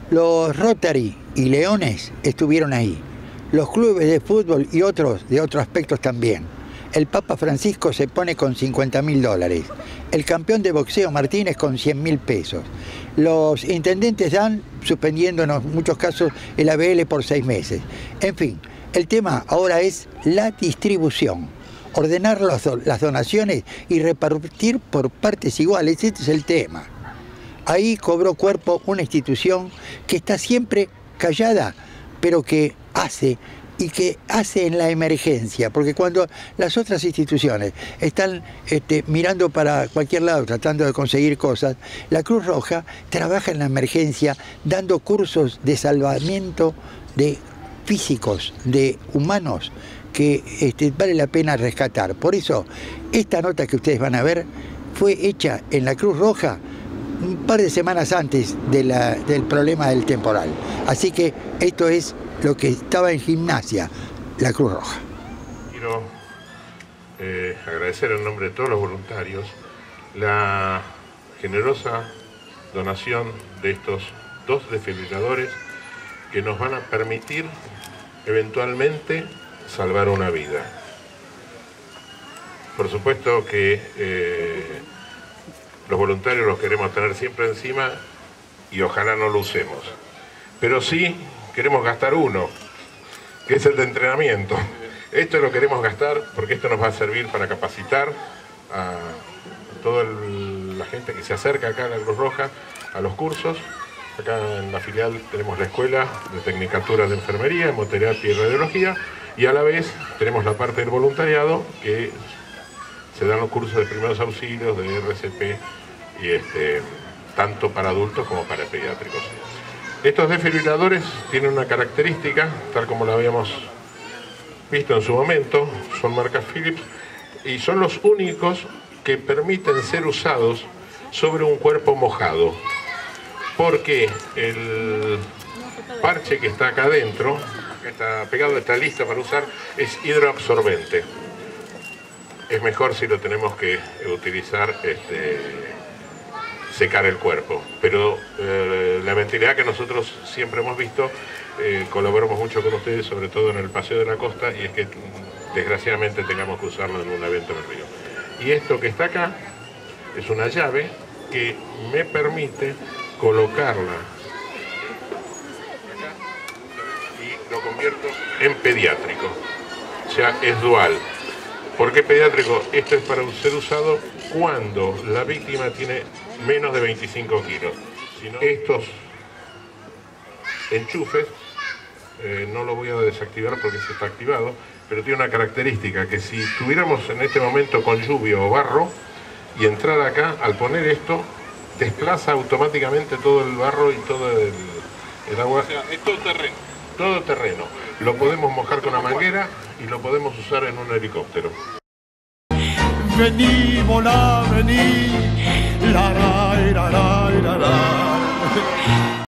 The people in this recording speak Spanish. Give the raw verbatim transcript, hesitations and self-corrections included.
Los Rotary y Leones estuvieron ahí. Los clubes de fútbol y otros de otros aspectos también. El Papa Francisco se pone con cincuenta mil dólares. El campeón de boxeo Martínez con cien mil pesos. Los intendentes dan, suspendiendo en muchos casos, el A B L por seis meses. En fin, el tema ahora es la distribución. Ordenar las, las donaciones y repartir por partes iguales. Este es el tema. Ahí cobró cuerpo una institución que está siempre callada, pero que hace y que hace en la emergencia, porque cuando las otras instituciones están este, mirando para cualquier lado, tratando de conseguir cosas, la Cruz Roja trabaja en la emergencia, dando cursos de salvamiento de físicos, de humanos, que este, vale la pena rescatar. Por eso, esta nota que ustedes van a ver fue hecha en la Cruz Roja un par de semanas antes de la, del problema del temporal. Así que esto es lo que estaba en Gimnasia, la Cruz Roja. Quiero eh, agradecer en nombre de todos los voluntarios la generosa donación de estos dos desfibriladores que nos van a permitir eventualmente salvar una vida. Por supuesto que eh, los voluntarios los queremos tener siempre encima y ojalá no lo usemos. Pero sí queremos gastar uno, que es el de entrenamiento. Esto lo queremos gastar porque esto nos va a servir para capacitar a toda el, la gente que se acerca acá a la Cruz Roja, a los cursos. Acá en la filial tenemos la escuela de Tecnicatura de Enfermería, Hemoterapia y Radiología, y a la vez tenemos la parte del voluntariado, que se dan los cursos de primeros auxilios, de R C P, y este, tanto para adultos como para pediátricos. Estos desfibriladores tienen una característica, tal como la habíamos visto en su momento, son marcas Philips, y son los únicos que permiten ser usados sobre un cuerpo mojado, porque el parche que está acá adentro, que está pegado, está listo para usar, es hidroabsorbente. Es mejor si lo tenemos que utilizar, este, secar el cuerpo, pero eh, la mentalidad que nosotros siempre hemos visto, eh, colaboramos mucho con ustedes, sobre todo en el Paseo de la Costa, y es que desgraciadamente tengamos que usarlo en un evento en el río. Y esto que está acá es una llave que me permite colocarla acá y lo convierto en pediátrico, o sea, es dual. ¿Por qué pediátrico? Esto es para ser usado cuando la víctima tiene menos de veinticinco kilos. Si no, estos enchufes, eh, no lo voy a desactivar porque se está activado, pero tiene una característica que si estuviéramos en este momento con lluvia o barro y entrar acá, al poner esto, desplaza automáticamente todo el barro y todo el, el agua. O sea, es todo terreno. Todo terreno. Lo podemos mojar con una manguera y lo podemos usar en un helicóptero. Vení, volá, vení, la, la, la, la, la, la.